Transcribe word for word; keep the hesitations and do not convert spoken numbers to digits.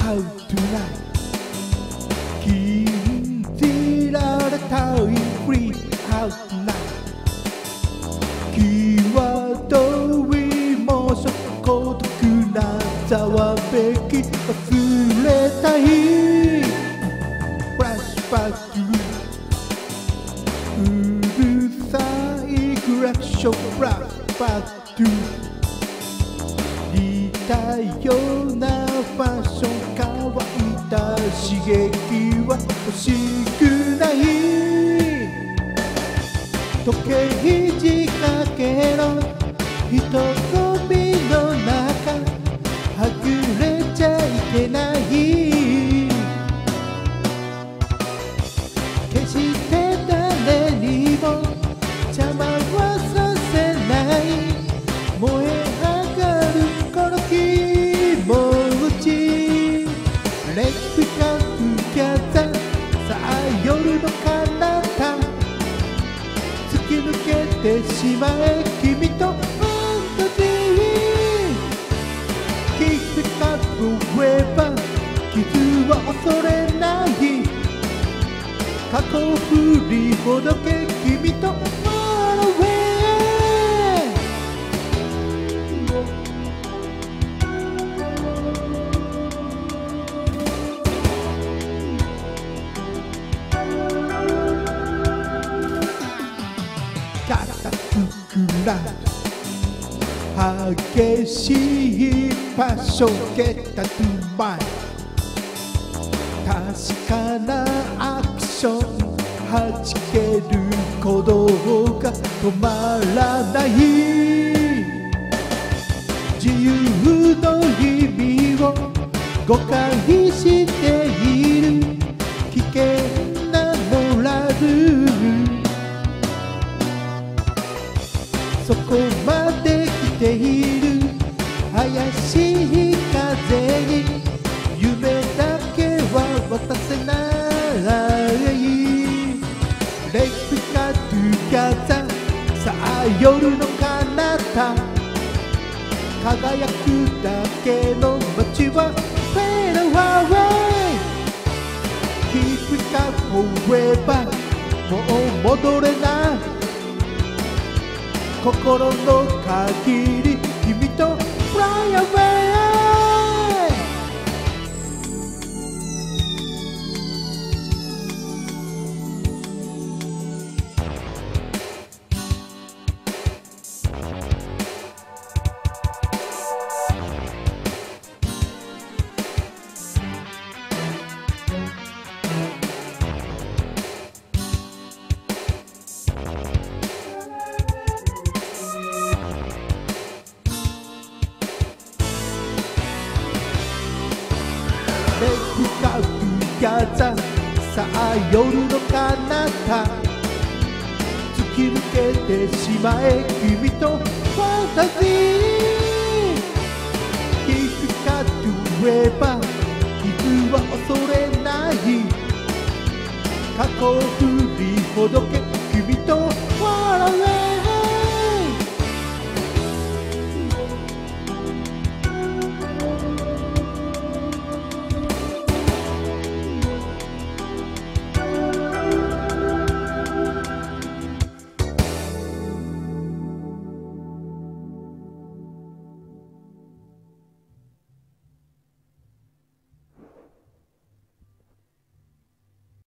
How tonight 禁じられたい Free How tonight 際どいもうそ孤独なざわめき忘れたい Flashback to うるさいクラクション Flashback to 似たようなファッション乾いた刺激は欲しくない時計仕掛けの人混みの中はぐれちゃいけない決して誰にも邪魔はさせない燃え上がるこの気持ちレプカトゥギャザさあ夜の彼方突き抜けてしまえ君と本当にKeep it up forever 傷は恐れない過去を振りほどけ君と Far away 肩膨らむ激しいパッション Get that to mind 確かなアクションはじける鼓動が止まらない自由の意味を誤解している危険なモラルそこまで来ている怪しい風に夢だけは渡せないレプカトゥギャザさあ夜の彼方輝くだけの街は Fade away Keep it up forever もう戻れない心の限り君と Fly awayレプカトゥギャザさあ夜の彼方突き抜けてしまえ君とファンタジーKeep it up forever傷は恐れない過去を振りほどけ